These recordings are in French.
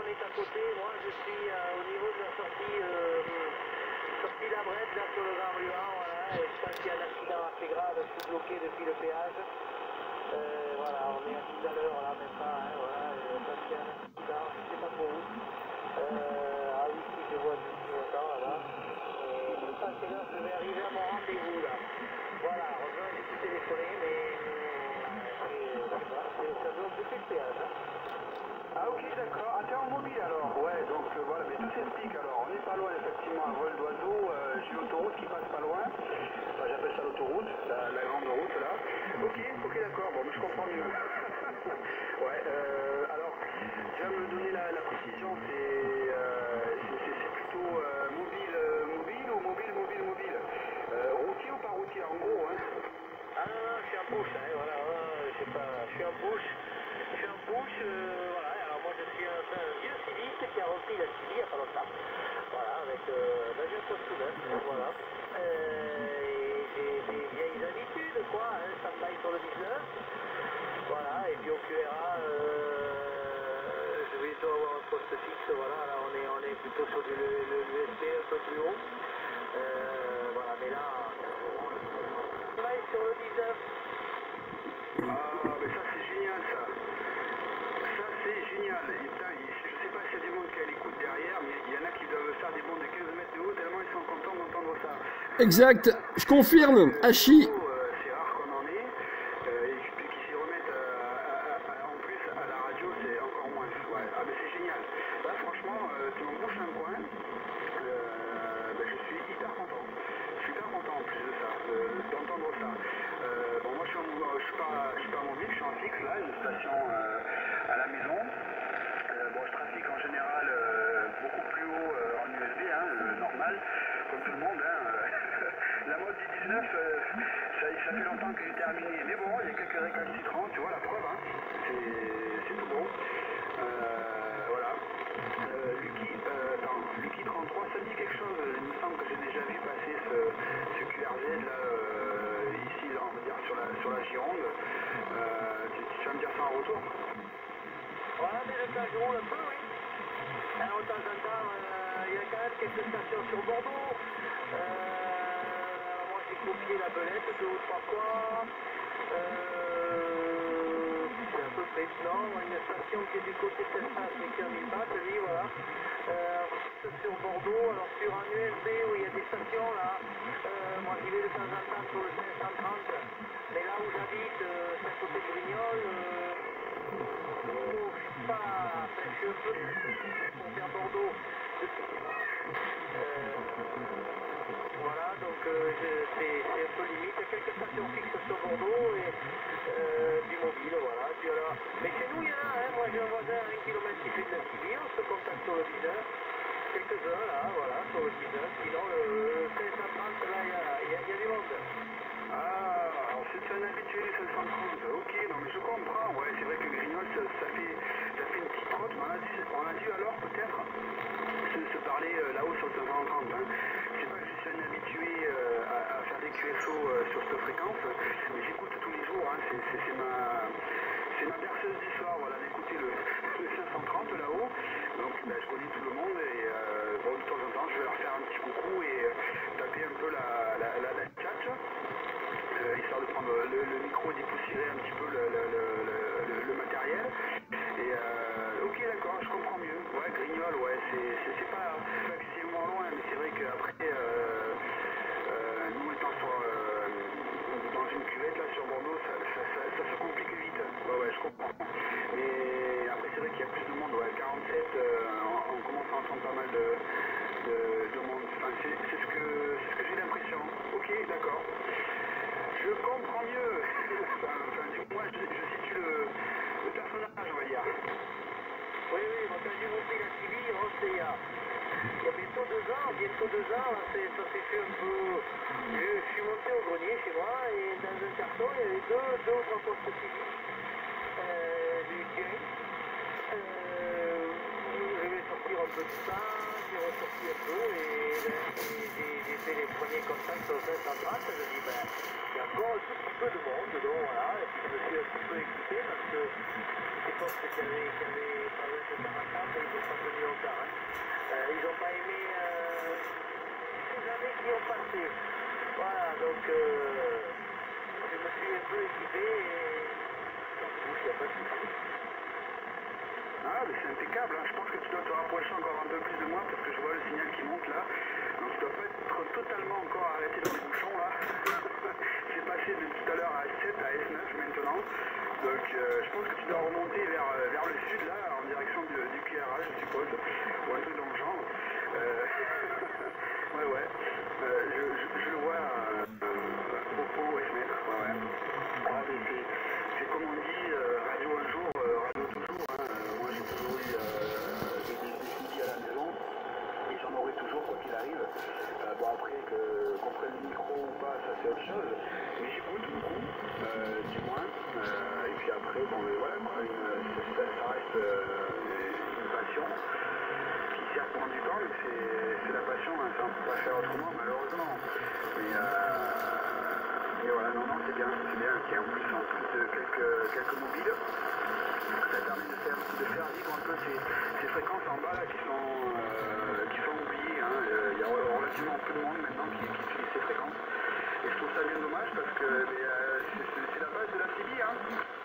on est à côté. Moi, je suis au niveau de la sortie, sortie d'Abrette, là, sur le Grand Ruan, voilà. Et je pense qu'il y a un accident assez grave, je suis bloqué depuis le péage. Voilà, on est à tout à l'heure, là, même pas, hein, voilà. Parce qu'il y a un accident, je sais pas trop où. Ah oui, si, je vois du temps, là-bas. Je pense que là, je vais arriver à mon rendez-vous, là. Voilà, heureusement, j'ai pu téléphoner, mais ça bloque depuis le péage, hein. Ah ok, d'accord. Ah, t'es en mobile alors? Ouais, donc voilà, mais tout s'explique alors. On n'est pas loin effectivement, un vol d'oiseau, j'ai l'autoroute qui passe pas loin. Enfin, j'appelle ça l'autoroute, la grande route là. Ok, d'accord, bon, mais je comprends mieux. Ouais, alors, tu vas me donner la précision, c'est plutôt mobile ou mobile? Routier ou pas routier en gros, hein? Ah non, non, je suis en bouche, hein, voilà, je sais pas, je suis en bouche, voilà, alors moi je suis un vieux civique qui a repris la Civi il n'y a pas longtemps, voilà, avec j'ai un poste tout neuf, voilà, et j'ai des vieilles habitudes, quoi, hein, ça me baille sur le 19, voilà, et puis au QRA, je vais bientôt avoir un poste fixe, voilà, là on est plutôt sur le USB un peu plus haut, voilà, mais là, on va sur le 19. Ah, mais ça c'est génial ça. Ça c'est génial. Et putain, je sais pas s'il y a du monde qui a l'écoute derrière, mais il y en a qui doivent faire des bonds de 15 mètres de haut tellement ils sont contents d'entendre ça. Exact, je confirme, Hachi. C'est rare qu'on en ait. Et puis qu'ils s'y remettent en plus à la radio, c'est encore moins. Ouais. Ah, mais c'est génial. Là, franchement, tu m'en bouches un coin. Je suis hyper content. Je suis hyper content en plus de ça, d'entendre ça. Bon, moi je suis pas mobile, je suis en fixe là, une station à la maison. Bon, je trafique en général beaucoup plus haut en USB, hein, normal, comme tout le monde. Hein, la mode du 19, ça fait longtemps que j'ai terminé. Mais bon, il y a quelques récalcitrants, tu vois la preuve, hein, c'est tout bon. Voilà. Lucky 33, ça me dit quelque chose. Il me semble que j'ai déjà vu passer ce QRZ là, ici, là, on va dire sur la Gironde. Tu vas me dire ça en retour? Voilà, mais le temps je roule un peu, oui. Alors, de temps en temps, il y a quand même quelques stations sur Bordeaux. Alors moi, j'ai copié la belette 2 ou 3 fois. C'est à peu près non, une station qui est du côté de Telfas, mais qui en est pas, lui, voilà. Sur Bordeaux, alors sur un USB où il y a des stations là, moi j'y vais de temps en temps sur le 530, mais là où j'habite, c'est à côté de Grignol, je suis un peu pour faire Bordeaux. Voilà, donc c'est un peu limite. Il y a quelques stations fixes sur Bordeaux et du mobile, voilà. Puis alors, mais chez nous, il y en a, hein. Moi j'ai un voisin à 1 km qui fait de la Civi, on se contacte sur le 19. Quelques-uns là, voilà, sur le 19. Sinon, le 530, là, il y a du monde. Ah, alors c'est un habitué les 530, ok, non mais je comprends, ouais, c'est vrai que Grignol, ça fait une petite trotte, mais on a dû alors peut-être se parler là-haut sur le 530, hein. C'est pas que je suis un habitué à faire des QSO sur cette fréquence, mais j'écoute tous les jours, hein, c'est ma berceuse du soir, voilà, d'écouter le 530 là-haut, donc je connais tout le monde et bon, de temps en temps je vais leur faire un petit coucou et taper un peu la tchatch. Histoire de prendre le micro et dépoussiérer un petit peu le matériel. Et ok, d'accord, je comprends mieux. Ouais, Grignol, ouais, c'est pas excessivement loin, mais c'est vrai qu'après, nous étant dans une cuvette là sur Bordeaux, ça se complique vite. Ouais, je comprends. Mais après, c'est vrai qu'il y a plus de monde, ouais, 47, on commence à entendre pas mal de monde. Enfin, c'est ce que j'ai l'impression. Ok, d'accord. Je comprends mieux. Enfin, du moins, je situe le personnage, on va dire. Oui, moi quand j'ai monté la Civi, c'était il y a bientôt 2 ans, ça s'est fait un peu... Je suis monté au grenier chez moi et dans un carton, il y avait deux ou trois postes Civi du Thierry. Je vais sortir un peu de ça, suis ressorti un peu et j'ai fait les premiers contacts au 530. Je me dis, ben, il y a encore un tout petit peu de monde, donc voilà, et puis je me suis un petit peu équipé parce que ces postes qui avaient pas loin de 40 ans, ils n'ont pas tenu longtemps. Hein. Ils n'ont pas aimé ces années qui ont passé. Voilà, donc je me suis un peu équipé et donc, il n'y a pas de souci. Ah, mais c'est impeccable, hein. Je pense que tu dois te rapprocher encore un peu plus de moi parce que je vois le signal qui monte là. Donc tu dois pas être totalement encore arrêté dans les bouchons là. J'ai passé de tout à l'heure à S7 à S9 maintenant. Donc je pense que tu dois remonter vers le sud là, en direction du QRA je suppose, ou un truc dans le genre. Ouais. Je le vois au S9, ouais. Ah, mais c'est comme on dit, radio un jour, radio toujours. Hein. Moi j'ai toujours eu des soucis à la maison et j'en aurai toujours quoi qu'il arrive. Bon après qu'on prenne le micro ou pas, ça c'est autre chose. Mais j'écoute beaucoup, du moins. Et puis après, bon mais voilà, quoi, ça reste une passion qui certes prend du temps, mais c'est la passion, hein, ça on ne peut pas faire autrement malheureusement. Mais voilà, non, c'est bien, qu'il y ait en plus quelques mobiles. Ça permet de faire vivre un peu ces fréquences en bas là, qui sont oubliées. Hein. Il y a relativement peu de monde maintenant qui utilise ces fréquences. Et je trouve ça bien dommage parce que c'est la base de la CB. Hein.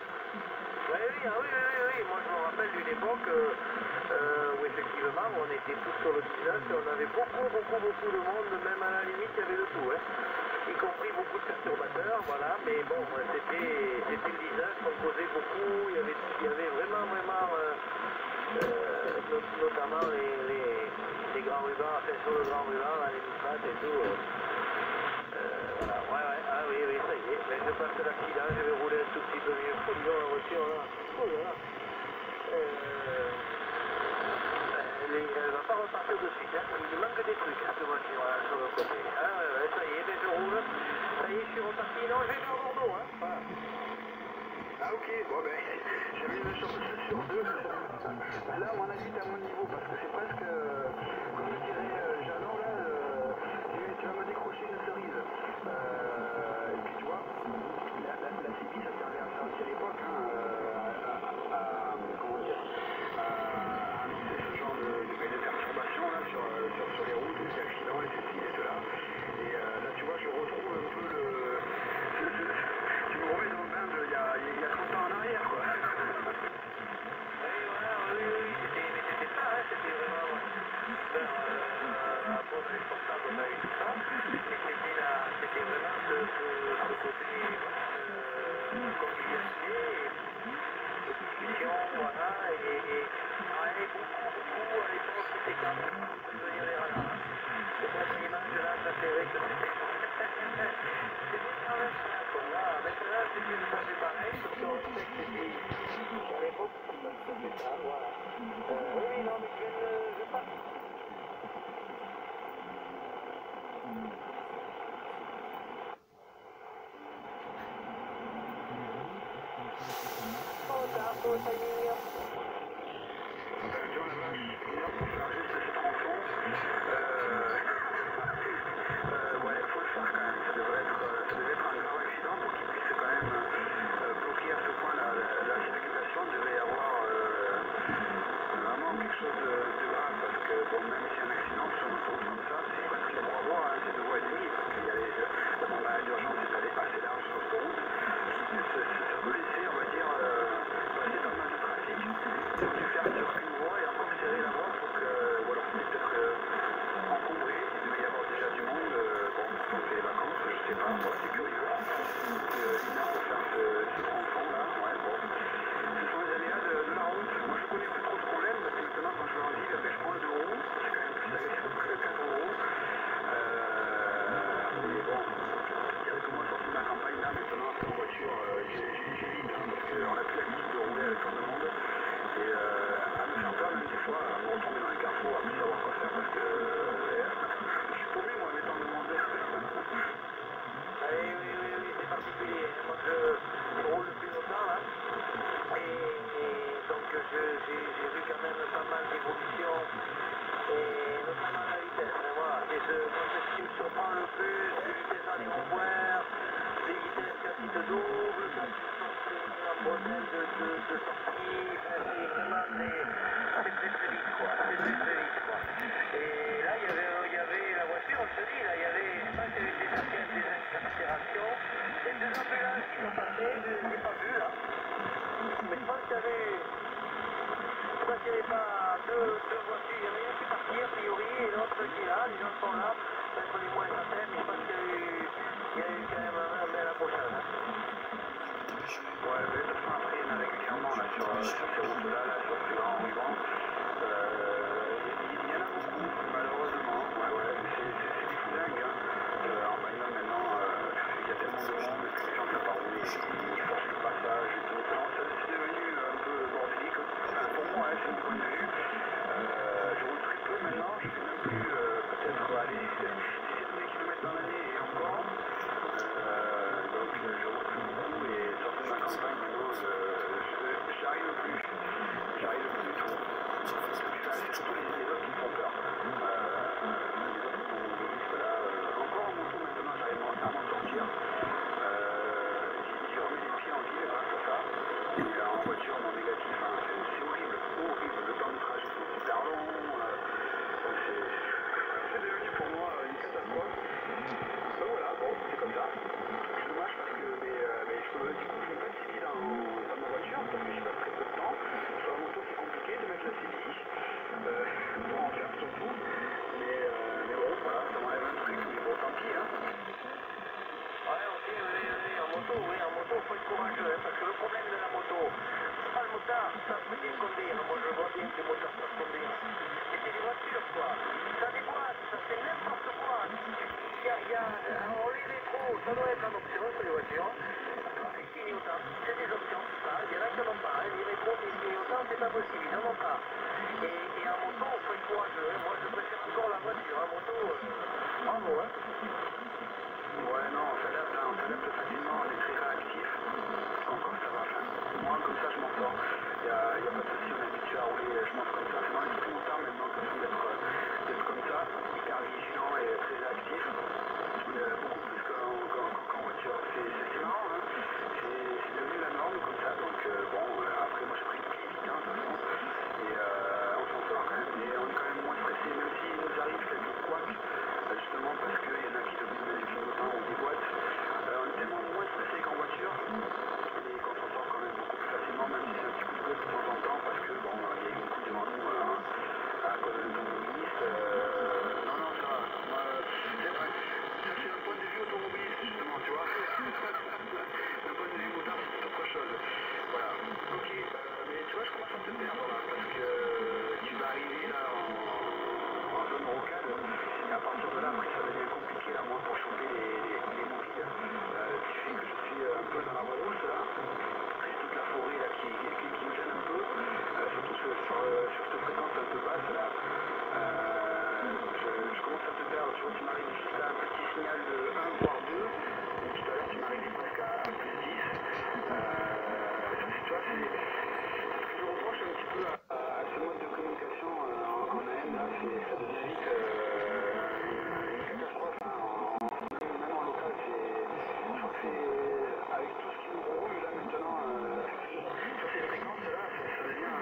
Oui. Moi je me rappelle d'une époque où effectivement on était tous sur le 19 et on avait beaucoup de monde, même à la limite il y avait de tout. Hein. Y compris beaucoup de perturbateurs, voilà, mais bon, c'était le 19, on causait beaucoup, il y avait vraiment, notamment les grands rubans, enfin sur le grand ruban, les mitrates et tout. Voilà, ah oui, ça y est, mais je passe l'accident, je vais rouler un tout petit peu mieux. Oh là, la voiture là, oh là là. Elle va pas repartir de suite, hein. Il manque des trucs, cette voiture là, sur le côté. Ah ouais, ça y est, mais je roule. Ça y est, je suis reparti. Non, je vais vers Bordeaux, hein. Voilà. Ah ok, bon ben, j'avais une chance sur deux. Là, on habite à mon niveau parce que c'est presque, comme dirait Jeannot, là, tu vas me décrocher une cerise. Et puis tu vois, la CB, ça servait à ça aussi à l'époque, hein, comment dire, à annoncer ce genre de perturbations là, sur les routes, les accidents, les ceci et cela. Et là, tu vois, je retrouve un peu tu me remets dans le bain il y a 30 ans en arrière, quoi. Oui, c'était ça, hein, c'était vraiment la bonne responsable et tout ça. Et c'était vraiment ce côté convivialité et discussion, voilà, et on allait beaucoup à l'époque, c'était quand même de devenir les renards. Le premier match là, ça c'est vrai que c'était quand même ça, quoi. Là, maintenant, c'est une fois c'est pareil, sauf qu'on respecte les pays. À l'époque, c'était ça, voilà. Oui, non, mais je passe. Oh, ça y est. Sur la vache, pour faire juste ce tronçon, ouais, il faut le faire quand même. Ça devait être un grave accident pour qu'il puisse quand même bloquer à ce point la circulation. Il devait y avoir vraiment quelque chose de grave parce que, bon, même si un accident sur une autoroute comme ça, c'est presque 3 voies, hein, c'est 2 voies et demie parce qu'il y a la bande d'urgence est allée assez large sur l'autoroute. Ça peut laisser, on va dire, passer pas mal de trafic. C'est dû faire sur une voie et encore serrer la voie pour que, ou alors c'était peut-être encombré, il devait y avoir déjà du monde, bon, c'est les vacances, je sais pas, bon, c'est curieux. Il a pour faire ce tronçon là, ouais, bon. Ce sont les aléas de la route. Moi je connais plus trop ce problème parce que maintenant quand je vais en ville, je prends le 2 roues, c'est quand même plus agressif que le 4 roues. Mais bon, je dirais que moi sorti de la campagne là, maintenant en voiture, j'évite hein, parce qu'on n'a plus l'habitude de rouler avec tout le monde. Et à me faire peur même des fois, à me retrouver dans les carrefours, à plus savoir quoi faire parce que je suis paumé moi mettant le monde. Oui, c'est particulier. Moi, je roule depuis longtemps, là. Et donc, j'ai vu quand même pas mal d'évolutions et notamment la vitesse. Mais voilà, c'est ce qui me surprend le plus, les vitesses en niveau boire, les vitesses quand ils te doublent, quand ils sortent un bordel de sortie, enfin, c'est vraiment c'est très vite quoi, c'est très vite quoi. Et là il y avait la voiture, je te dis, là il y avait, je sais pas s'il y avait des accélérations, et deux ambulances qui sont passées, je ne les ai pas vues là, mais je pense qu'il y avait, je pense qu'il n'y avait pas deux voitures, il y en a une qui est partie a priori et l'autre qui est là, les gens sont là, peut-être les moins certains, mais je pense qu'il y a eu quand même un bel approchage. Hein. Ouais, mais de toute façon, après, il y en a régulièrement là, sur ces routes-là, là, sur ces grands rubans. Il y en a beaucoup, malheureusement. Ouais, c'est du fou dingue. Hein. En bagnole, maintenant, il y a tellement de monde que les gens ne savent pas rouler, ils forcent le passage et tout. Non, c'est devenu un peu bordélique. Enfin, pour moi, hein, c'est mon point de vue. Je roule très peu maintenant, je fais même plus peut-être aller 6 km dans l'année et encore. Donc je roule plus beaucoup et surtout dans la campagne maintenant, j'arrive plus du tout. C'est surtout les autres qui me font peur. Les autres automobilistes là, encore en moto maintenant j'arrive à m'en sortir. J'ai remis les pieds en ville grâce à ça. Et en voiture, mon négatif, hein, c'est horrible. Le temps de trajet c'est super long. C'est devenu pour moi une catastrophe. Donc voilà, bon, c'est comme ça. C'est dommage parce que du coup, je mets pas de CDI dans ma voiture parce que j'ai pas très peu de temps. Sur la moto, c'est compliqué de mettre la CDI. Pour en faire surtout. Mais bon, voilà, ça m'enlève un truc. Mais bon, tant pis, hein. Ouais, ok, oui, en moto, faut être courageux, hein, parce que le problème de la moto, c'est pas le motard, ça peut bien conduire, moi je vois bien que les motards savent conduire. Mais c'est des voitures, quoi. Ça déboîte, ça fait n'importe quoi. On les métros, ça doit être en option sur les voitures. C'est clignotant, c'est des options, c'est ça. Il y en a qui n'en ont pas, hein. Les métros, les clignotants, c'est pas possible, ils n'en ont pas. Et en moto, faut être courageux, hein. Moi je préfère encore la voiture, en moto, bravo, hein. Ouais, non, on s'adapte facilement, on est très réactif. Encore ça va, enfin, moi comme ça je m'en sors. Il n'y a pas de souci, on est habitué à rouler, je pense comme ça. C'est dans l'esprit motard maintenant de toute façon d'être comme ça, hyper vigilant et très réactif. Beaucoup plus qu'en voiture. C'est marrant, hein. C'est devenu la norme comme ça, donc bon, après moi j'ai pris le pied vite, hein, de toute façon. Et on s'en sort quand même, et on est quand même moins stressé, même s'il nous arrive quelques couacs, justement parce qu'il y en a qui te disent des clignotants ou des boîtes. On est tellement moins stressé qu'en voiture et qu'on s'en sort quand même beaucoup plus facilement, même si c'est un petit coup de gueule de temps en temps parce que bon, il y a beaucoup devant nous à cause de l'automobiliste. Non, ça va. Moi, ça c'est un point de vue automobiliste justement, tu vois. Un point de vue motard, c'est autre chose. Voilà. Ok, mais tu vois, je commence à te perdre là parce que tu vas arriver là en zone rocade. Et à partir de là, après, ça devient compliqué là, moi, pour choper les mobiles. Qui fait que je suis un peu dans la rousse là. C'est toute la forêt là qui me gêne un peu. Surtout sur cette fréquence un peu basse là. Je commence à te perdre. Tu vois, tu m'arrives jusqu'à un petit signal de 1 voire 2. Et tout à l'heure, tu m'arrives presque à plus 10. Tu vois, c'est ce que je reproche un petit peu à ce mode de communication en AM là. Ça devient vite une catastrophe. Hein, même en local, je crois que c'est avec tout ce qui nous roule là maintenant sur ces fréquences là, ça devient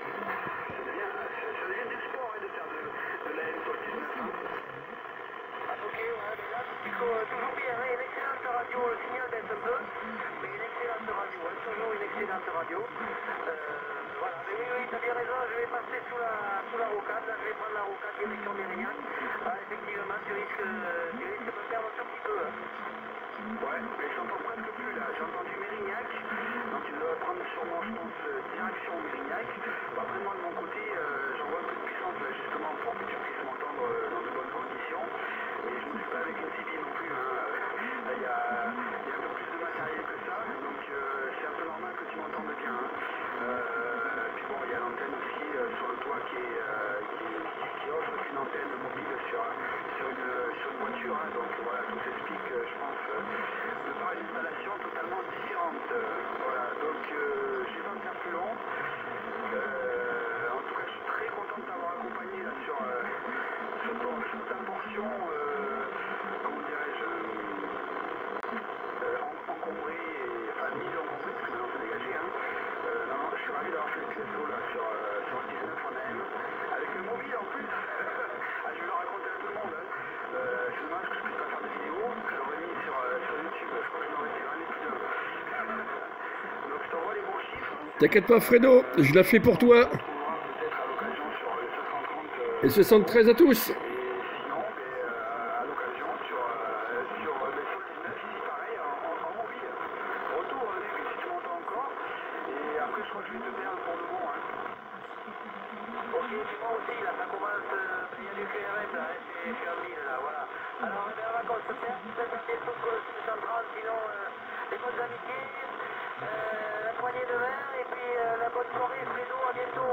du sport hein, de faire de la M sur le 19. Hein. Ok, ouais, mais là, toujours bien, hein, une excellente radio, le signal baisse un peu, mais une excellente radio, hein, toujours une excellente radio. Voilà, mais oui, t'as bien raison, je vais passer sous la rocade, là, je vais prendre la rocade direction Mérignac. Effectivement, tu risques de me perdre un tout petit peu. Hein. Ouais, mais j'entends presque plus là, j'ai entendu Mérignac, donc il doit prendre sûrement, je pense, direction Mérignac. Bon, après moi de mon côté, j'envoie un peu de puissance là, justement pour que tu puisses m'entendre dans de bonnes conditions. Et je ne suis pas avec une CB non plus, hein. Il y a un peu plus de matériel que ça, donc c'est un peu normal que tu m'entendes bien. Hein. Puis bon, il y a l'antenne aussi sur le toit qui offre une antenne mobile sur une voiture, hein. Donc voilà, tout s'explique, je pense, de par une installation totalement différente. Voilà, donc je vais pas me faire plus long. T'inquiète pas, Fredo, je la fais pour toi. Peut-être à l'occasion sur le 530. Et 73 à tous. Et sinon, à l'occasion sur les sols 19 ici, pareil, en mobile. Retour, si tu m'entends encore. Et après, je crois que je vais te perdre pour le bon. Hein. Ok, moi aussi, là, ça commence, il y a du QRM, là, je suis en ville, là, voilà. Alors, on va qu'on se perd, peut-être tout que 630, sinon, les bonnes amitiés, la poignée de main, et puis la bonne soirée, Fredo, à bientôt.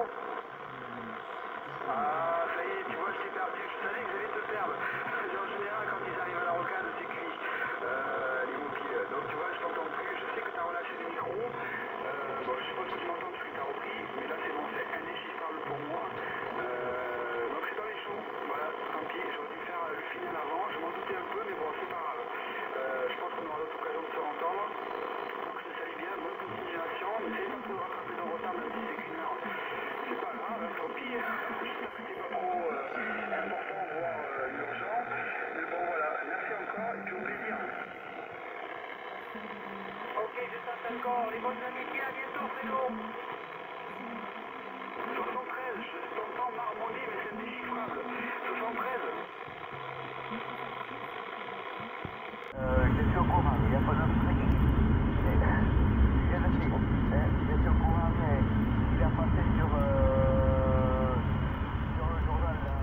Ah, ça y est, tu vois, je t'ai perdu. Je savais que j'allais te perdre. En général, quand ils arrivent à la rocade, c'est cuit. Les mobiles. Donc, tu vois, je t'entends plus. Je sais que tu as relâché le micro. Bon, je suppose que tu m'entends parce que tu as repris. Mais là, c'est bon, c'est indéchiffrable pour moi. Donc, c'est pas méchant. Voilà, tant pis. J'aurais dû faire le final avant. Je m'en doutais un peu, mais bon, c'est pas grave. Je pense qu'on aura d'autres occasions de se entendre. Donc, je te salue bien. Bonne continuation. N'essaye pas de te rattraper ton retard, même si c'est qu'une heure. C'est pas grave, tant pis. J'espère que c'est pas trop important, voire urgent. Mais bon, voilà. Merci encore et puis au plaisir. Ok, je t'appelle encore, les bonnes amitiés, à bientôt, Fredo. 73, je t'entends marmonner, mais c'est indéchiffrable. 73. Je suis au courant, il n'y a pas de truc. Je le sais, je suis au courant, mais il a passé sur le journal, là,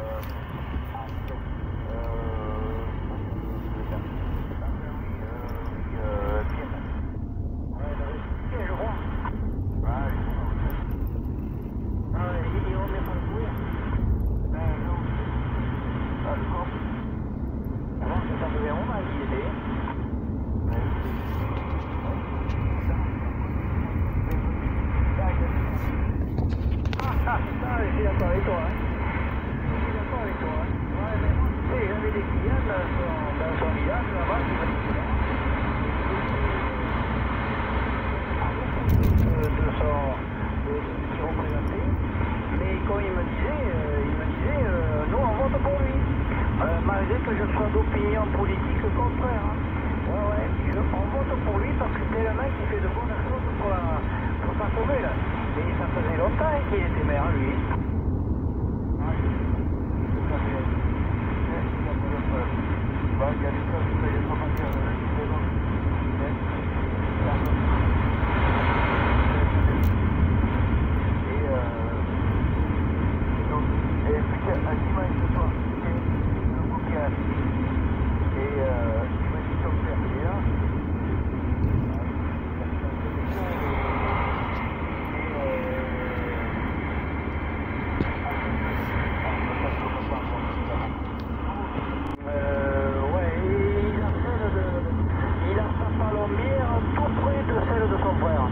je suis d'accord avec toi. Je suis d'accord avec toi. Ouais, mais moi, tu sais, j'avais des clients dans son village là-bas qui me disaient qui représentait. Mais comme il me disait, nous on vote pour lui. Malgré que je sois d'opinion politique contraire. Hein. Ouais, on vote pour lui parce que c'est le mec qui fait de bonnes choses pour sa commune. Et ça faisait longtemps qu'il était maire, lui. Il y a des choses qui peuvent être matières et puis à dimanche ce soir, le bouquin et il m'a dit son père, il est là. Il a sa palombière tout près de celle de son frère.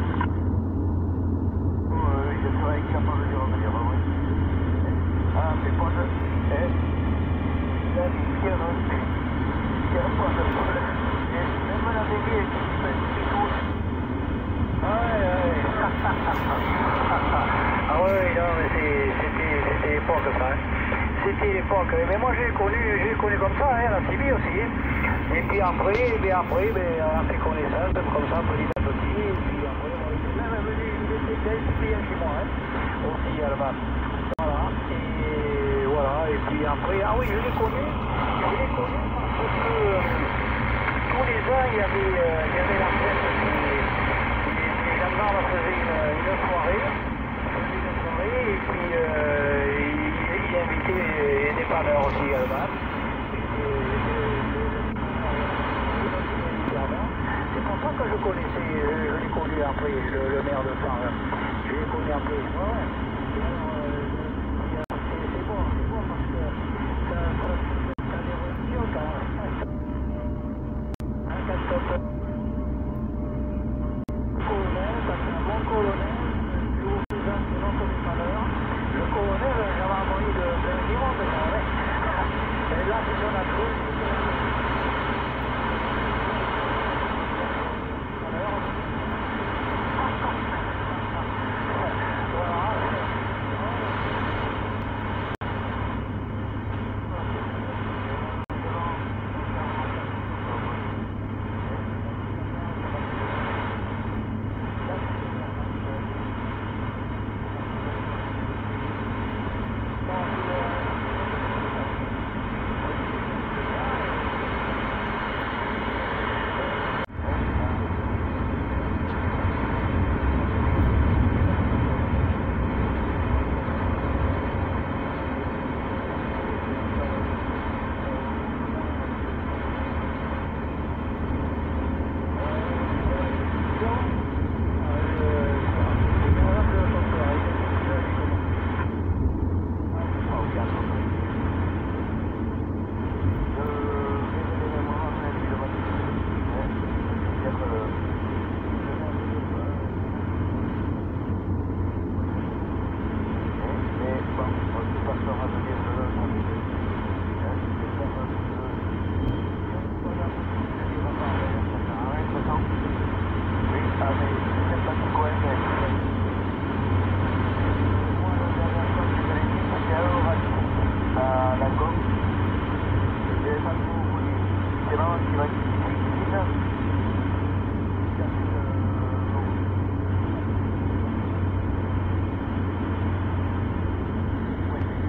Oui, je serais incapable de revenir, oui. Ah, mais pas de... Il a dit, tiens, pas de problème. Même la bébé qui fait du tout. Ah ouais, non, mais c'était l'époque, ça. C'était l'époque. Mais moi, j'ai connu comme ça, hein, la Sibie aussi. Et puis après, on a fait connaissance, comme ça, petit à petit. Et puis après, même venu, il était bien chez moi, hein, aussi, Alban. Voilà, et puis après, ah oui, je l'ai connu parce que tous les ans, il y avait la fête les gendarmes faisaient une soirée, et puis il invitait les dépanneurs aussi, Alban. C'est pour ça que je l'ai connu après, le maire de Sarre. Je l'ai connu un peu. Ouais. C'est bon parce que ça des relations quand même. Un bon colonel, le haut président de notre dépanneur. Le colonel, j'avais envoyé de du monde quand même. Et là, c'est son adresse. Voilà.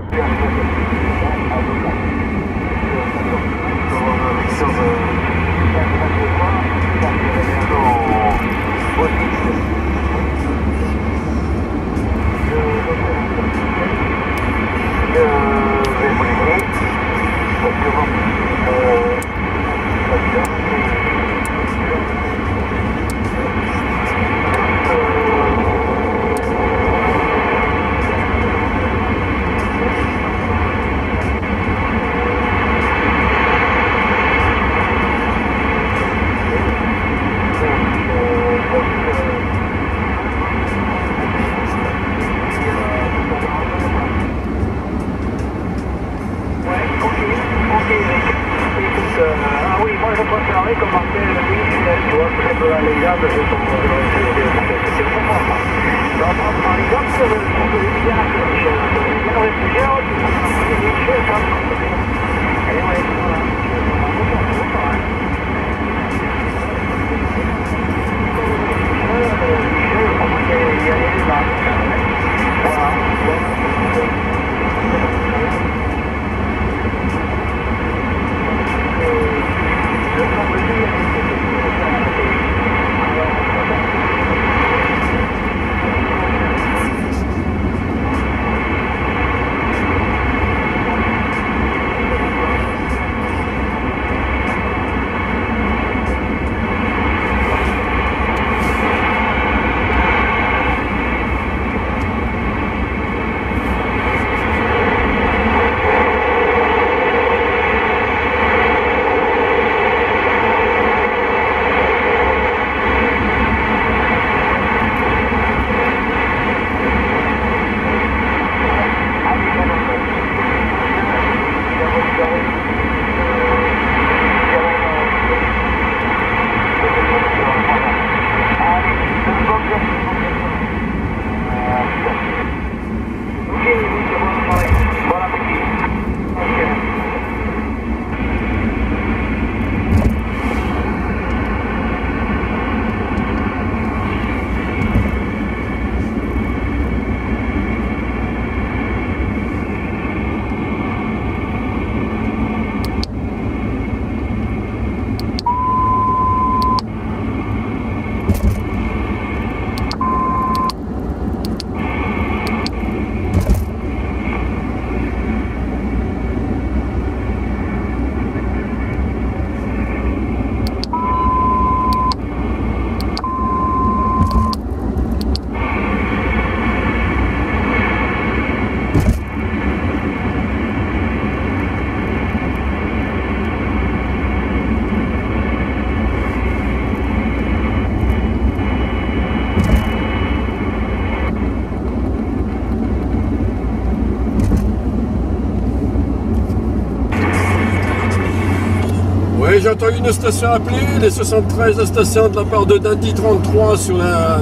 Oui, j'entends une station appelée, les 73 stations de la part de Dandy 33 sur la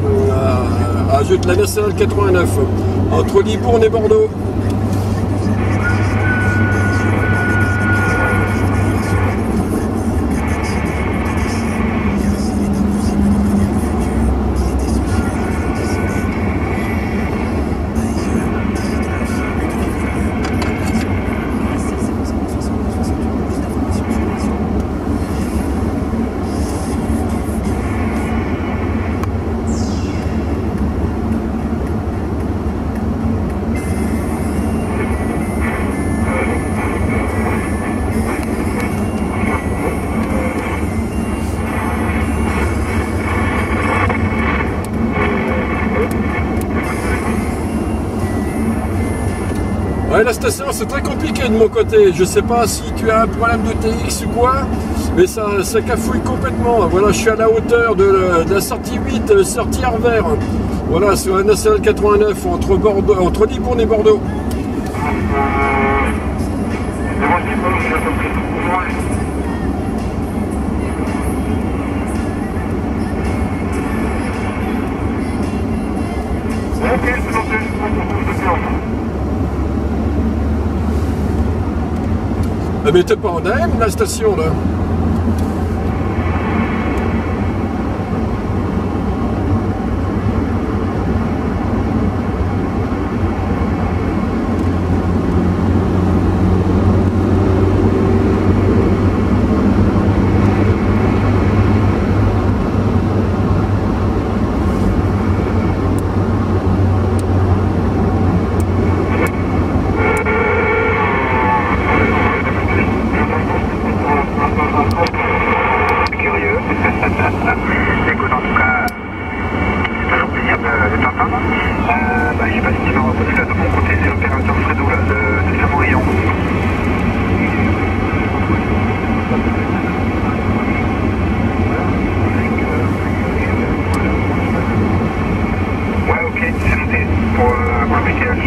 nationale 89, entre Libourne et Bordeaux. Ouais, la station c'est très compliqué de mon côté, je sais pas si tu as un problème de TX ou quoi, mais ça cafouille complètement. Voilà, je suis à la hauteur de la sortie 8, sortie Arvers, voilà, sur la nationale 89, entre Libourne et Bordeaux. Mais t'es pas en AM la station là?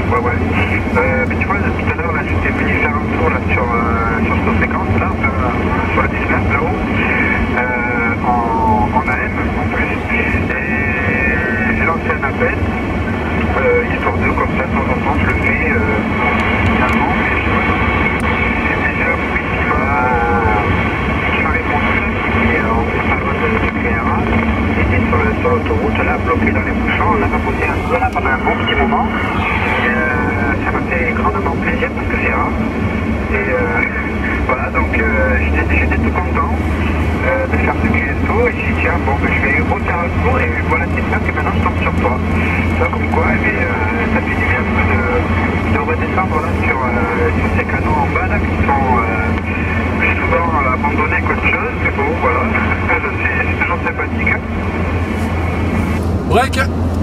ouais. Mais tu vois, tout à l'heure, là, j'étais venu faire un tour là, sur cette fréquence, là, sur la 19, là-haut, en AM, en plus. Et j'ai lancé un appel, histoire de, comme ça, de temps en temps, je le fais, finalement, mais je vois, c'est déjà un bruit qui m'a répondu, là, qui est en parole de PRA, qui était sur l'autoroute, là, bloqué dans les bouchons. On a papoté un peu, là, pendant un bon petit moment. Ça m'a fait grandement plaisir parce que c'est rare. Et voilà, donc j'étais tout content de faire ce QSO. Et j'ai dit, tiens, bon, ben, je vais refaire un tour. Et voilà, c'est ça que maintenant je tombe sur toi. Tu vois, comme quoi, eh bien, ça fait du bien un peu de redescendre là, sur ces canaux en bas là, qui sont plus souvent abandonnés qu'autre chose. Mais bon, voilà, c'est toujours sympathique. Hein. Break.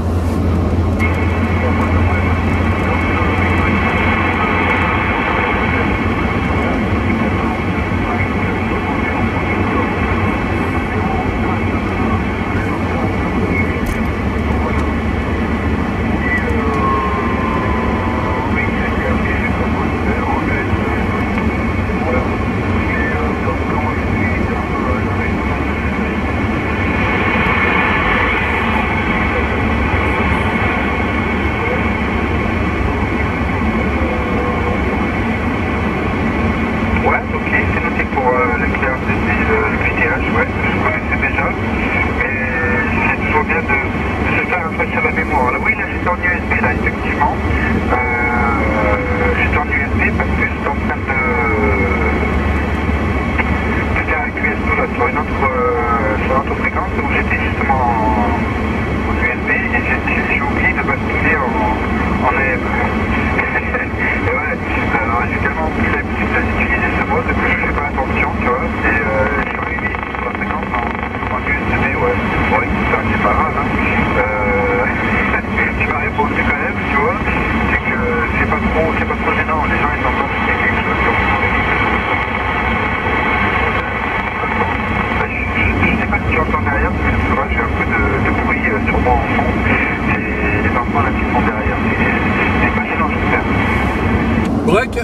Break.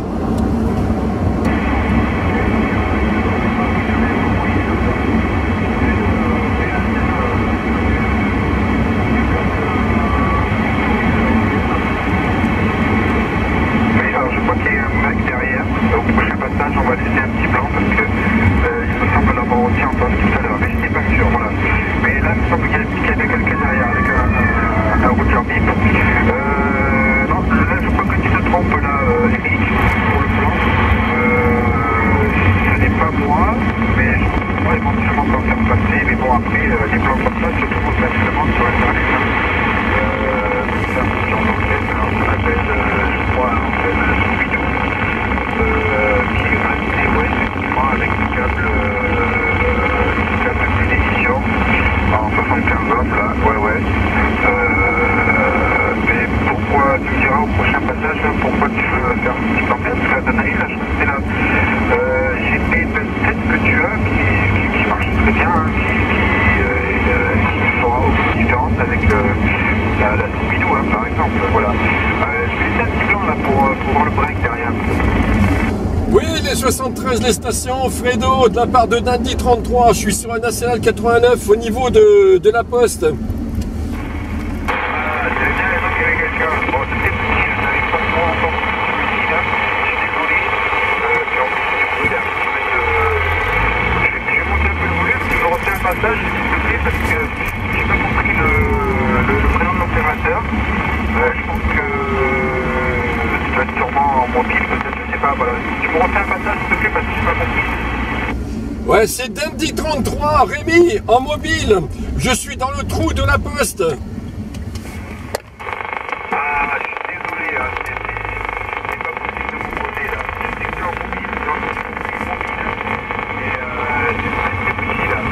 Oui, les 73, les stations, Fredo, de la part de Dandy 33, je suis sur un national 89 au niveau de la poste. Passage, s'il te plaît, parce que j'ai pas compris le prénom de l'opérateur. Je pense que ça doit être sûrement en mobile, peut-être, je sais pas, voilà. Tu me refais un passage, s'il te plaît, parce que j'ai pas compris. Ouais, c'est Dandy 33, Rémi, en mobile. Je suis dans le trou de la poste. Ah, je suis désolé, hein, c'est pas possible de mon côté, là. J'étais que en mobile, et c'est petit, là.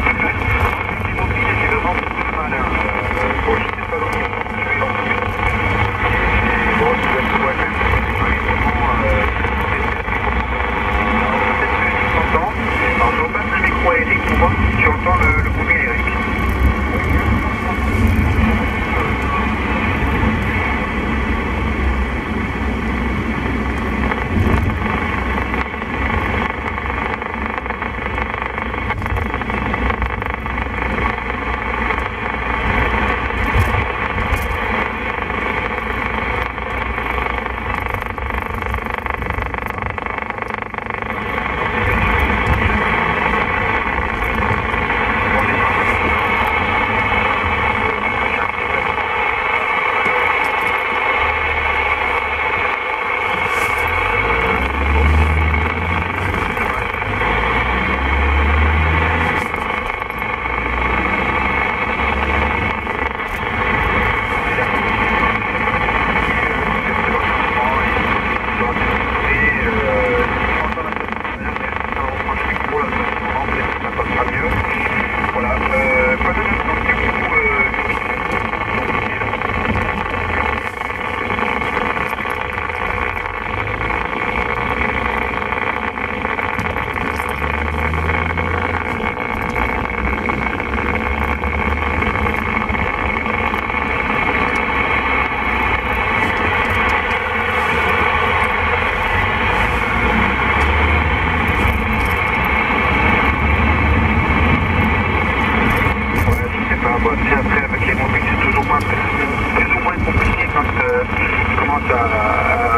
J'ai vraiment beaucoup de mal, hein. Bon, je sais pas dans quel sens je vais en plus. Bon, tu vas te voir quand même, peut-être que tu t'entends. Alors, je repasse le micro à Eric pour voir si tu entends le bruit, Eric.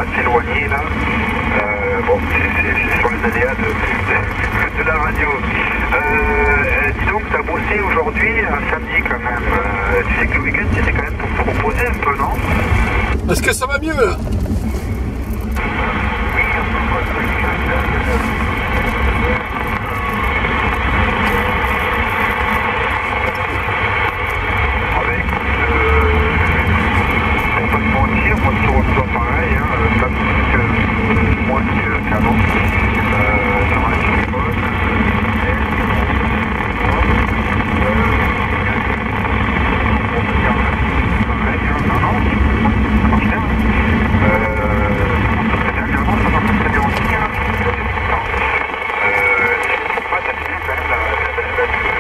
à s'éloigner là. Bon, c'est sur les aléas de la radio. Dis donc, tu as bossé aujourd'hui, un samedi quand même. Tu sais que le week-end c'était quand même pour te reposer un peu, non? Est-ce que ça va mieux là? Moi je te reçois pareil, hein, pas plus que moi qu'avant. La radio est bonne, pareil, non, ça marche bien. Dernièrement ça marche très bien aussi, hein. Je trouve pas, ça fait bien quand même la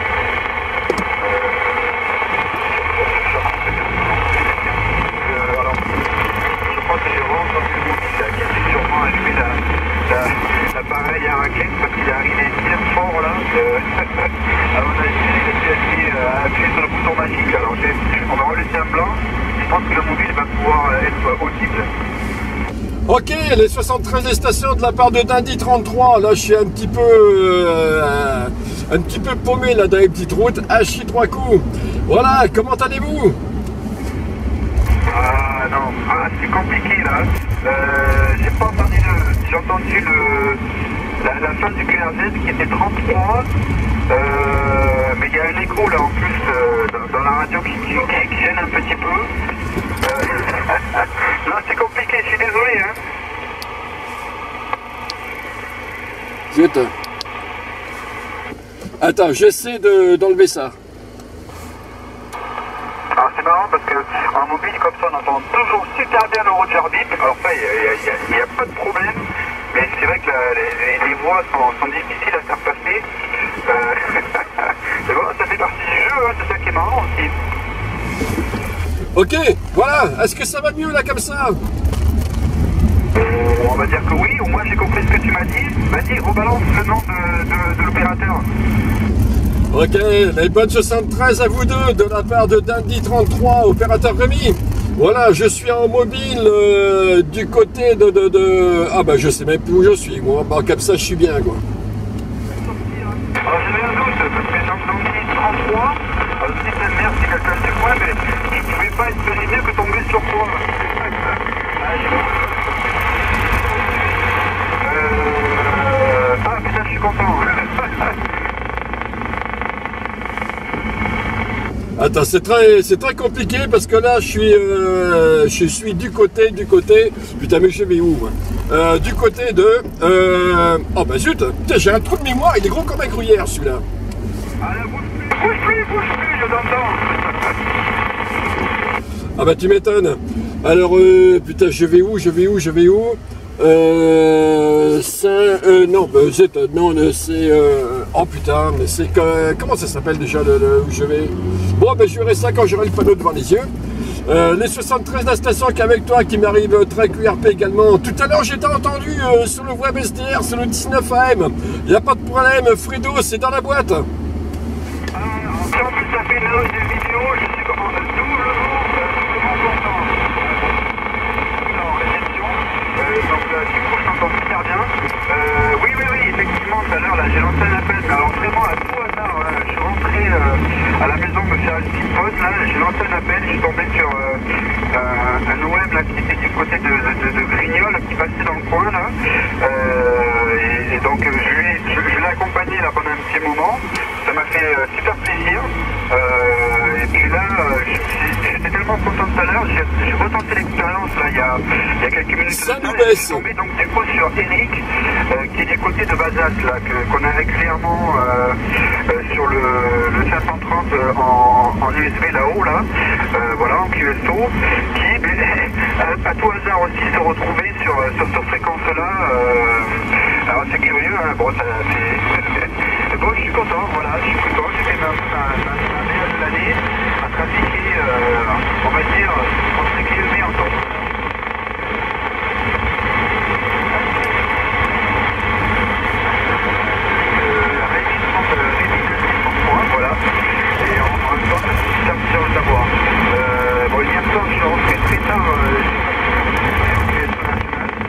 l'appareil à raquette parce qu'il est arrivé bien fort là. À mon avis, il a appuyé sur le bouton magique. Alors on va relaisser un blanc. Je pense que le mobile va pouvoir être audible. Ok, les 73 stations de la part de Dindy 33. Là, je suis un petit peu paumé là dans les petites routes. Hachi 3 coups. Voilà, comment allez-vous? Ah non, c'est compliqué là. J'ai pas entendu j'ai entendu la fin du QRZ qui était 33. Mais il y a un écho là en plus dans la radio qui gêne un petit peu. Là c'est compliqué, je suis désolé hein. Zut. Attends, j'essaie d'enlever ça. Alors c'est marrant parce qu'en mobile comme ça on entend toujours super bien le Roger Beep. Alors ça il n'y a pas de problème. Mais c'est vrai que les voix sont difficiles à faire passer. Mais bon, ça fait partie du jeu, hein, c'est ça qui est marrant aussi. Ok, voilà, est-ce que ça va mieux là comme ça? On va dire que oui, au moins j'ai compris ce que tu m'as dit. Vas-y, rebalance le nom de l'opérateur. Ok, les bonnes 73 à vous deux de la part de Dindy 33, opérateur Rémi. Voilà, je suis en mobile du côté de... Ah bah je sais même plus où je suis, moi, bah, comme ça je suis bien quoi. Alors j'avais un doute, parce que dans le 33, si ta mère c'est quelqu'un de moi, mais je ne pouvais pas espérer mieux que tomber sur toi. Ah putain, je suis content. Attends, c'est très compliqué parce que là je suis du côté, putain mais je vais où moi du côté de, oh bah zut, putain j'ai un trou de mémoire, il est gros comme un gruyère celui-là. Ah là, bouge plus, je t'entends. Ah bah tu m'étonnes. Alors putain je vais où non, bah, non, c'est... oh putain, mais c'est que... Comment ça s'appelle déjà où je vais? Bon, ben je verrai ça quand j'aurai le panneau devant les yeux. Les 73 de la station qui est avec toi, qui m'arrive très QRP également. Tout à l'heure, j'étais entendu sur le web SDR, sur le 19 AM. Il n'y a pas de problème, Fredo, c'est dans la boîte. En plus, ça fait une vidéo, je suis comment content. En réception. Donc, du coup, je t'entends super bien. Oui, effectivement, tout à l'heure, là, j'ai lancé un appel, mais alors vraiment à tout hasard, je suis rentré à la maison me faire une petite pause, là, j'ai lancé un appel, je suis tombé sur un OM, là, qui était du côté de Grignol, qui passait dans le coin, là, et donc, je l'ai accompagné, là, pendant un petit moment, ça m'a fait super plaisir, et puis là, j'étais tellement content tout à l'heure, j'ai retenté l'expérience, là, il y a quelques minutes, ça nous je suis tombé, donc, du coup, sur Eric, qui est du côté de Bazas, là, qu'on a régulièrement sur le 530 en USB là-haut, là, voilà, en QSO, qui, à tout hasard aussi, se retrouvait sur cette fréquence-là. Alors c'est curieux, hein, bon, bon, je suis content, voilà, j'ai fait ma meilleure de l'année, à trafiquer, on va dire, entre guillemets, en temps. Voilà, et en même temps, ça me tient à savoir. Bon, hier soir, je suis rentré très tard,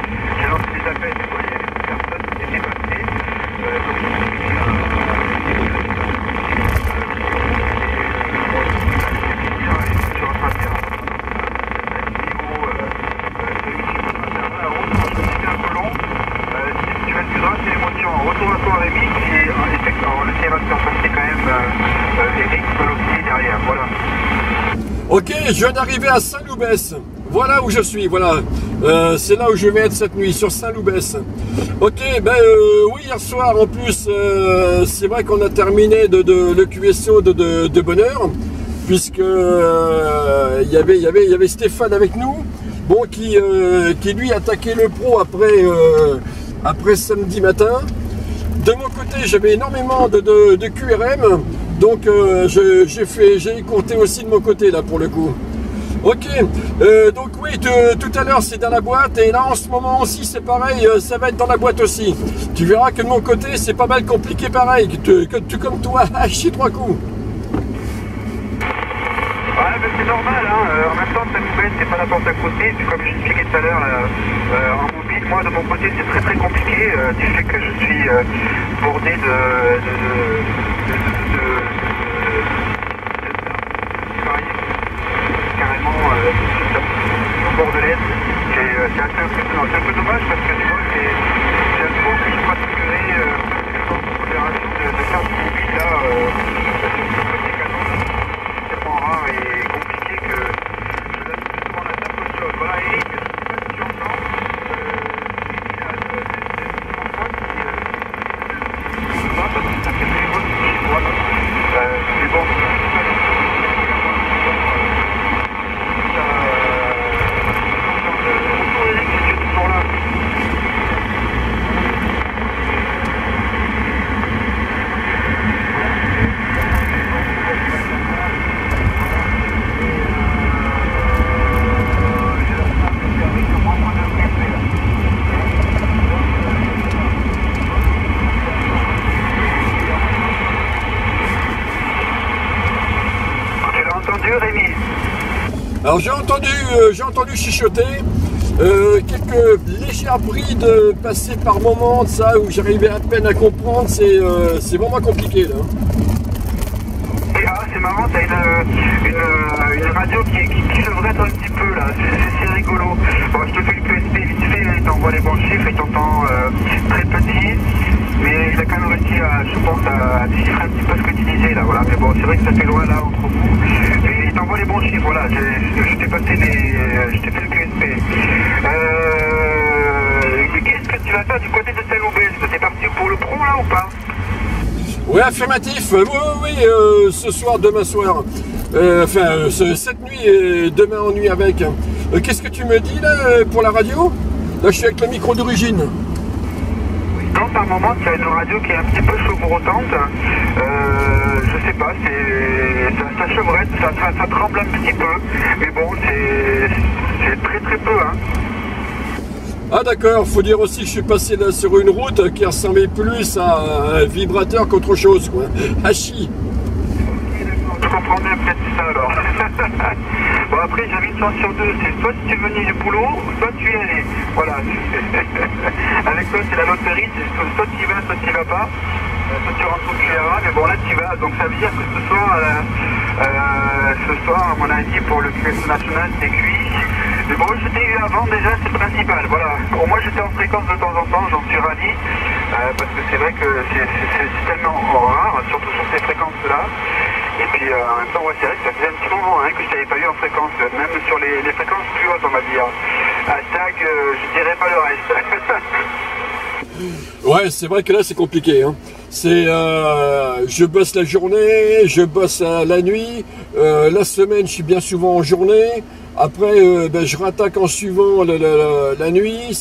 Ok, je viens d'arriver à Saint-Loubès. Voilà où je suis, voilà. C'est là où je vais être cette nuit, sur Saint-Loubès. Ok, oui, hier soir en plus, c'est vrai qu'on a terminé le QSO de bonne heure, puisque il y avait Stéphane avec nous, bon, qui lui attaquait le pro après samedi matin. De mon côté, j'avais énormément de QRM, donc j'ai compté aussi de mon côté là pour le coup. Ok, donc oui, tout à l'heure c'est dans la boîte, et là en ce moment aussi c'est pareil, ça va être dans la boîte aussi. Tu verras que de mon côté c'est pas mal compliqué pareil, que comme toi, hachi 3 coups. Ouais, mais c'est normal, hein. En même temps, Saint-Loubès, c'est pas la porte à côté. Puis comme j'expliquais tout à l'heure, en mobile, moi de mon côté, c'est très très compliqué. Du fait que je suis bordé carrément au bord de l'Est. C'est assez impressionnant. C'est un peu dommage parce que tu vois, c'est un tour que je pratiquerai en considération de faire ce mobile là. Rare et compliqué que je laisse plus souvent la table qu'autre chose. Voilà, Eric, je ne sais pas si tu entends, il y a des fois qui parce que ça fait très bon, voilà. Mais bon, bonjour Eric, est-ce que tu es toujours là? Alors j'ai entendu chichoter, quelques légères brides passées par moments de ça où j'arrivais à peine à comprendre, c'est vraiment compliqué là. Et c'est marrant, t'as une radio qui se vrette un petit peu là, c'est rigolo. Bon, je te fais le QSP vite fait, il t'envoie les bons chiffres, il t'entend très petit, mais il a quand même réussi je pense, à déchiffrer un petit peu ce que tu disais là, voilà. Mais bon, c'est vrai que ça fait loin là entre vous, mais il t'envoie les bons chiffres, voilà, je t'ai passé je t'ai fait le QSP. Qu'est-ce que tu vas faire du côté de Saint-Loubès? T'es parti pour le pro là ou pas? Oui, affirmatif, oui, ce soir, demain soir, cette nuit et demain en nuit avec. Qu'est-ce que tu me dis là pour la radio? Là je suis avec le micro d'origine. Quand par moment tu as une radio qui est un petit peu chevrotante, je sais pas, ça chevrette, ça tremble un petit peu, mais bon, c'est très très peu, hein. Ah d'accord, faut dire aussi que je suis passé là sur une route qui ressemblait plus à un vibrateur qu'autre chose, quoi. Hachi. Je comprends bien peut-être ça alors. Bon après j'avais une chance sur deux, c'est soit tu venais du boulot, soit tu y allais. Voilà. Avec toi c'est la loterie, c'est soit tu y vas, soit tu y vas pas. Soit tu rentres au QRA, mais bon là tu y vas, donc ça veut dire que ce soir à mon avis pour le QS national c'est cuit. Mais bon je t'ai eu avant déjà, c'est le principal, voilà. Au moins j'étais en fréquence de temps en temps, j'en suis ravi. Parce que c'est vrai que c'est tellement rare, surtout sur ces fréquences là. Et puis en même temps, ouais, c'est vrai que ça faisait un petit moment que je t'avais pas eu en fréquence, même sur les fréquences plus hautes, on va dire. Hashtag, je dirais pas le reste. Ouais, c'est vrai que là c'est compliqué, hein. Je bosse la journée, je bosse la nuit, la semaine je suis bien souvent en journée, après je rattaque en suivant la nuit,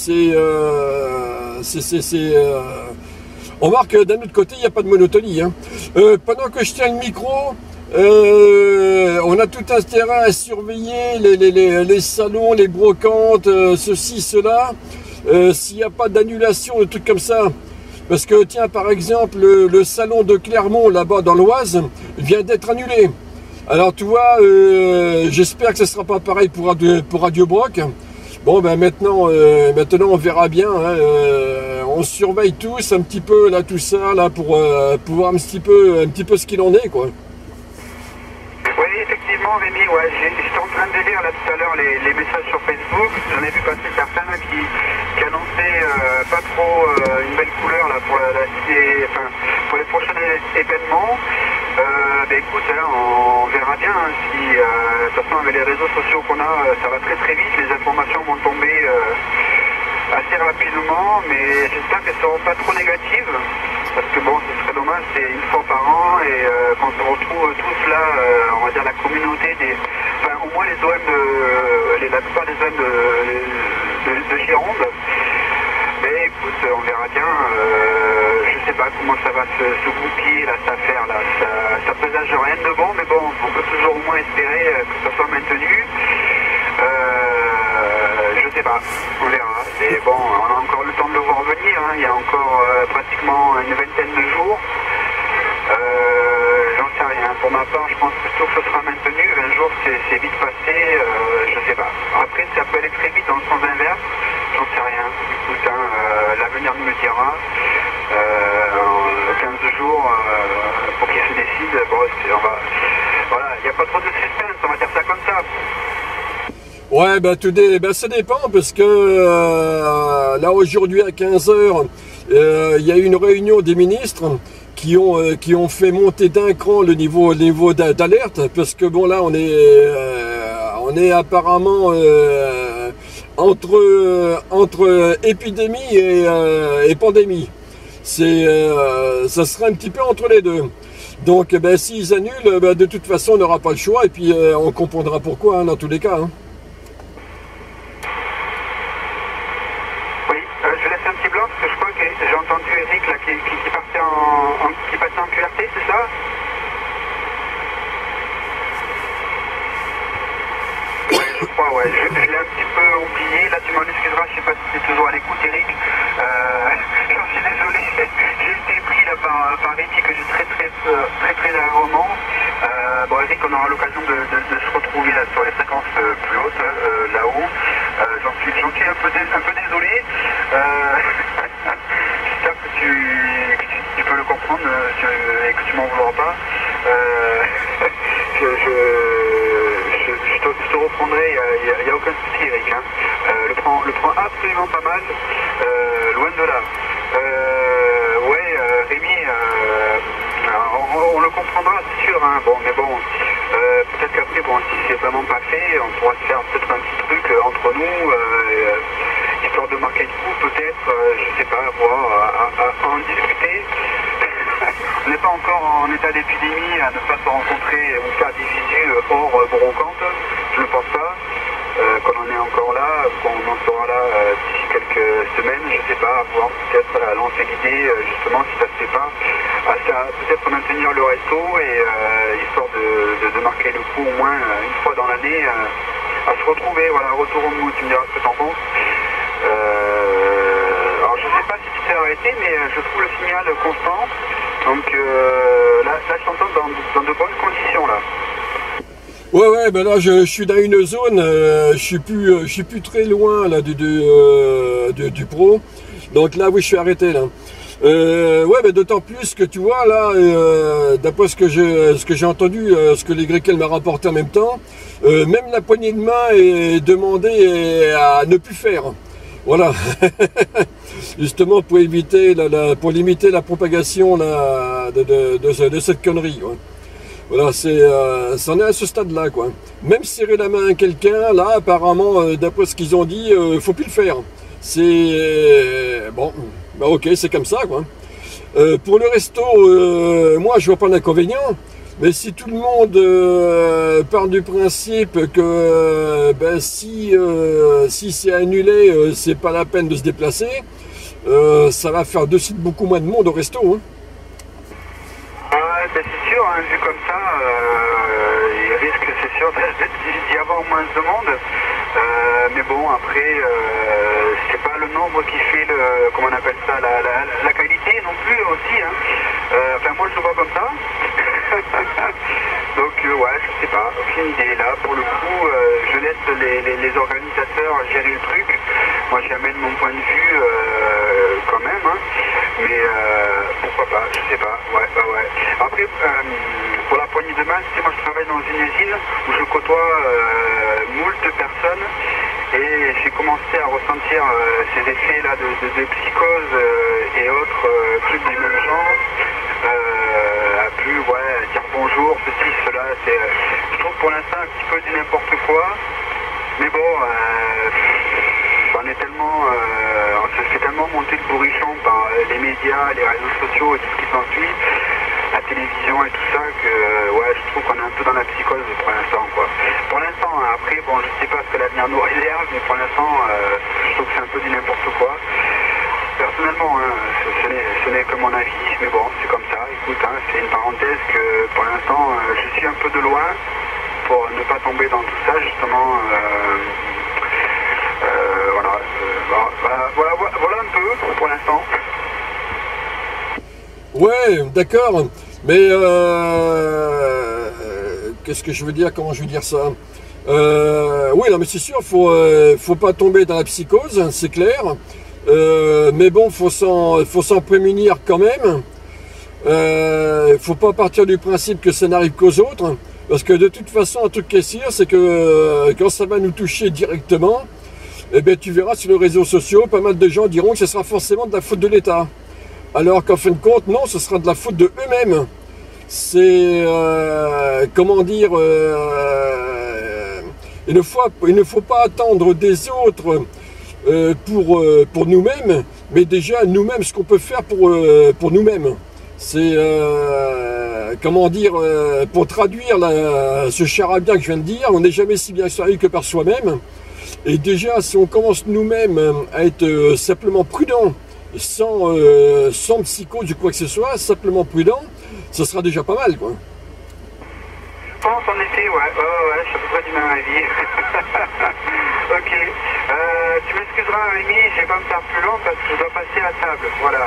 on remarque que d'un autre côté il n'y a pas de monotonie, hein. Pendant que je tiens le micro, on a tout intérêt à surveiller les salons, les brocantes, ceci, cela, s'il n'y a pas d'annulation, de trucs comme ça. Parce que tiens, par exemple, le salon de Clermont, là-bas dans l'Oise, vient d'être annulé. Alors tu vois, j'espère que ce ne sera pas pareil pour Radio Broc. Bon ben maintenant on verra bien, hein, on surveille tous un petit peu là tout ça là pour voir un petit peu ce qu'il en est, quoi. Oui, effectivement Rémi, ouais, j'étais en train de lire là tout à l'heure les messages sur Facebook, j'en ai vu passer certains là, qui annonçaient pas trop une belle couleur là pour les prochains événements. Écoute, hein, on verra bien hein, si, de toute façon avec les réseaux sociaux qu'on a, ça va très très vite, les informations vont tomber assez rapidement, mais j'espère qu'elles ne seront pas trop négatives, parce que bon, ce serait dommage, c'est une fois par an, et quand on se retrouve tous là, on va dire la communauté des, enfin au moins les OM la plupart des OM de Gironde. Mais écoute, on verra bien, je sais pas comment ça va se goupiller là, cette affaire là, ça présage rien de bon, mais bon, on peut toujours au moins espérer que ça soit maintenu. Je sais pas, on verra. Et bon, on a encore le temps de le voir venir, hein. Il y a encore pratiquement une vingtaine de jours. J'en sais rien. Pour ma part, je pense plutôt que ce sera maintenu. 20 jours, c'est vite passé, je sais pas. Après, ça peut aller très vite dans le sens inverse. J'en sais rien. Écoute, hein, l'avenir nous le dira. 15 jours pour qu'il se décide. Bon, voilà, il n'y a pas trop de suspense, on va dire ça comme ça. Ouais, ça dépend parce que là aujourd'hui à 15h, il y a eu une réunion des ministres qui ont fait monter d'un cran le niveau d'alerte parce que bon là on est apparemment entre épidémie et pandémie. Ça serait un petit peu entre les deux. Donc s'ils annulent, de toute façon on n'aura pas le choix et puis on comprendra pourquoi hein, dans tous les cas. Hein. Je laisse un petit blanc parce que je crois que j'ai entendu Eric là, qui passait en QRT, c'est ça? Ouais, je crois, ouais. Je l'ai un petit peu oublié. Là, tu m'en excuseras, je sais pas si tu es toujours à l'écoute, Eric. J'en suis désolé. J'ai été pris là par Eric que j'ai très à un moment. Bon, Eric, on aura l'occasion de se retrouver là sur les fréquences plus hautes, là-haut. J'en suis un peu désolé. J'espère que tu peux le comprendre et que tu m'en voudras pas. Je te reprendrai, il n'y a aucun souci, Eric. Hein. Le prend absolument pas mal, loin de là. Rémi, on le comprendra, c'est sûr. Hein. Bon, mais bon, peut-être qu'après, bon, si c'est vraiment pas fait, on pourra se faire peut-être un petit truc entre nous, histoire de marquer le coup, peut-être, je sais pas, voir, à en discuter. On n'est pas encore en état d'épidémie à ne pas se rencontrer ou faire des visites hors brocante, je ne pense pas. Qu'on en est encore là, qu'on en sera là d'ici quelques semaines, je ne sais pas, voir peut-être lancer l'idée, justement, si ça ne se fait pas, peut-être maintenir le resto et histoire de marquer le coup au moins une fois dans l'année, à se retrouver, voilà, retour au mood, tu me diras ce que tu en penses. Alors je ne sais pas si tu t'es arrêté, mais je trouve le signal constant, donc là je t'entends dans de bonnes conditions là. Ouais, ben là je suis dans une zone, je suis plus très loin là du pro, donc là oui je suis arrêté là. D'autant plus que tu vois là, d'après ce que j'ai entendu, ce que les Grekel m'a rapporté en même temps, même la poignée de main est demandée à ne plus faire. Voilà, justement pour éviter, pour limiter la propagation là, de cette connerie. Ouais. Voilà, c'en est à ce stade-là, quoi. Même serrer la main à quelqu'un, là, apparemment, d'après ce qu'ils ont dit, faut plus le faire. C'est bon, bah ok, c'est comme ça, quoi. Pour le resto, moi, je vois pas d'inconvénient. Mais si tout le monde part du principe que si c'est annulé, c'est pas la peine de se déplacer, ça va faire de suite beaucoup moins de monde au resto. Hein. C'est sûr, hein, vu comme ça, il risque, c'est sûr, d'y avoir moins de monde. Mais bon, après, c'est pas le nombre qui fait comment on appelle ça, la qualité non plus aussi. Hein. Enfin, moi je le vois comme ça. Donc, ouais, je sais pas, aucune idée. Là, pour le coup, je laisse les organisateurs gérer le truc. Moi, j'amène mon point de vue quand même. Hein. Mais pourquoi pas, je sais pas. Ouais. Après, pour la poignée de main, tu sais, moi je travaille dans une usine où je côtoie moult personnes et j'ai commencé à ressentir ces effets là de psychose et autres trucs du même genre, à plus dire jours, ceci, cela, je trouve pour l'instant un petit peu du n'importe quoi. Mais bon, on est tellement, on se fait tellement monter le bourrichon par les médias, les réseaux sociaux et tout ce qui s'ensuit, la télévision et tout ça, que ouais, je trouve qu'on est un peu dans la psychose pour l'instant, quoi. Pour l'instant, hein, après, bon, je sais pas ce que l'avenir nous réserve, mais pour l'instant, je trouve que c'est un peu du n'importe quoi. Personnellement, hein, ce n'est que mon avis, mais bon, c'est comme ça. Écoute, hein, c'est une parenthèse que pour l'instant, je suis un peu de loin pour ne pas tomber dans tout ça, justement. Voilà un peu pour l'instant. Ouais, d'accord. Mais qu'est-ce que je veux dire? Comment je veux dire ça? Oui, non, mais c'est sûr, faut pas tomber dans la psychose, c'est clair. Mais bon, faut s'en prémunir quand même. Faut pas partir du principe que ça n'arrive qu'aux autres, parce que de toute façon, un truc qui est sûr, c'est que quand ça va nous toucher directement, eh bien, tu verras sur les réseaux sociaux, pas mal de gens diront que ce sera forcément de la faute de l'État. Alors qu'en fin de compte, non, ce sera de la faute de eux-mêmes. C'est, comment dire, il ne faut pas attendre des autres pour nous-mêmes, mais déjà nous-mêmes ce qu'on peut faire pour nous-mêmes. C'est, comment dire, pour traduire ce charabia que je viens de dire, on n'est jamais si bien servi que par soi-même. Et déjà, si on commence nous-mêmes à être simplement prudents, sans psychose ou quoi que ce soit, simplement prudent, ce sera déjà pas mal, quoi. Je pense en effet, ouais, je suis à peu près du même avis. Ok. Tu m'excuseras, Rémi, je vais pas me faire plus long parce que je dois passer à table. Voilà.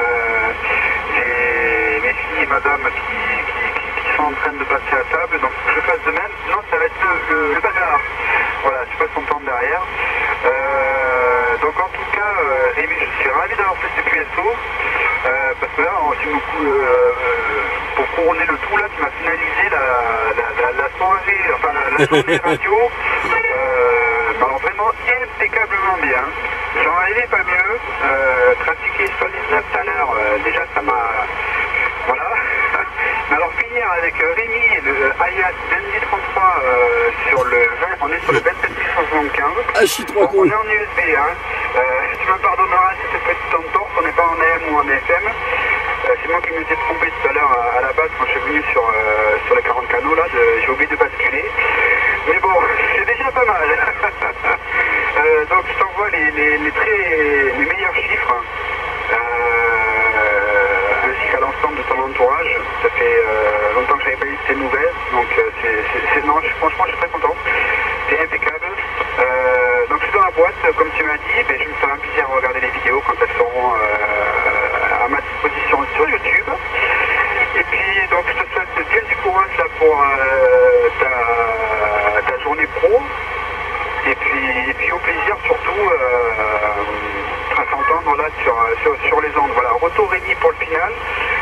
J'ai mes filles et madame qui sont en train de passer à table, donc je fasse de même, sinon ça va être le bazar. Voilà, je passe mon temps derrière. Donc en tout cas, Rémi, je suis ravi d'avoir fait ce QSO. Parce que là, pour couronner le tout, là, tu m'as finalisé la soirée, enfin la journée radio, alors vraiment impeccablement bien. J'en rêvais pas mieux. Trafiquer sur 19 tout à l'heure, déjà ça m'a... Voilà. Mais alors finir avec Rémi, le alias 2033 sur le 20, on est sur le 27675. Ah, je suis trop cool. On est en USB, hein. Tu me pardonneras si c'est petit entorse, on n'est pas en AM ou en FM. C'est moi qui m'étais trompé tout à l'heure à la base quand je suis venu sur les 40 canaux là, j'ai oublié de basculer. Mais bon, c'est déjà pas mal. Donc je t'envoie les meilleurs chiffres. Ainsi qu'à l'ensemble de ton entourage. Ça fait longtemps que j'avais pas eu tes nouvelles, donc non, franchement je suis très content. C'est impeccable. Donc je suis dans la boîte, comme tu m'as dit, mais je me ferai un plaisir à regarder les vidéos quand elles seront à ma disposition sur YouTube. Et puis donc je te souhaite bien du courage là pour ta journée pro. Et puis au plaisir surtout à s'entendre là sur les ondes. Voilà, retour Rémi pour le final.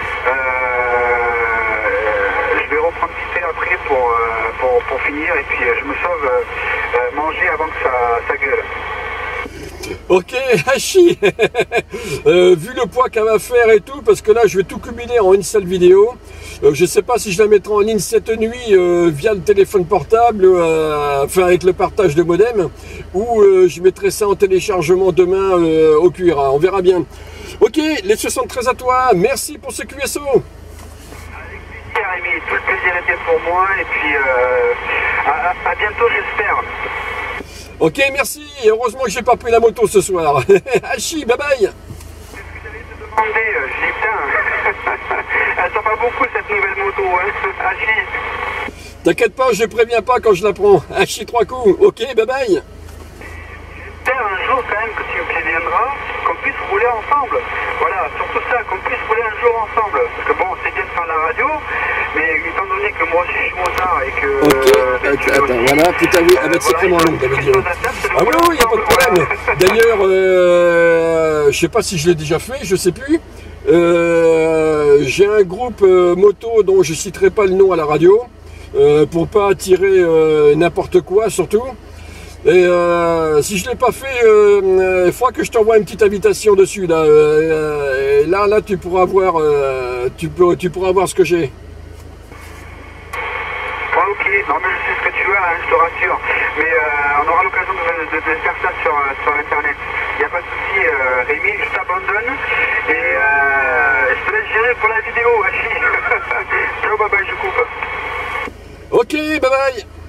Je vais reprendre vite fait après pour finir et puis je me sauve manger avant que ça gueule. Ok, Hachi. Vu le poids qu'elle va faire et tout, parce que là je vais tout cumuler en une seule vidéo. Je sais pas si je la mettrai en ligne cette nuit via le téléphone portable, enfin avec le partage de modem, ou je mettrai ça en téléchargement demain au QRA. On verra bien. Ok, les 73 à toi. Merci pour ce QSO. Avec plaisir, Rémi. Tout le plaisir était pour moi. Et puis à bientôt, j'espère. Ok, merci. Et heureusement que j'ai pas pris la moto ce soir. Hachi, bye bye. Qu'est-ce que j'allais te demander? Je dis putain. Elle sent pas beaucoup cette nouvelle moto, hein. Hachi. T'inquiète pas, je préviens pas quand je la prends. Hachi 3 coups. Ok, bye bye. J'espère un jour quand même que tu me préviendras, qu'on puisse rouler ensemble. Voilà, surtout ça, qu'on puisse rouler un jour ensemble. Parce que bon, c'est bien de faire la radio, mais étant donné que moi aussi je suis motard et que... Ok, attends, voilà, tout à fait, avec sacrément long, ça veut dire. Ah oui, oui, il n'y a pas de problème. D'ailleurs, je sais pas si je l'ai déjà fait, je sais plus. J'ai un groupe moto dont je citerai pas le nom à la radio, pour pas attirer n'importe quoi surtout. Et si je ne l'ai pas fait, il faudra que je t'envoie une petite invitation dessus. Là, là tu pourras voir, tu pourras voir ce que j'ai. Non mais je sais ce que tu veux, hein, je te rassure. Mais on aura l'occasion de faire ça sur internet. Il n'y a pas de souci, Rémi, je t'abandonne. Et je te laisse gérer pour la vidéo, Hachi. Ciao, bye bye, je coupe. Ok, bye bye.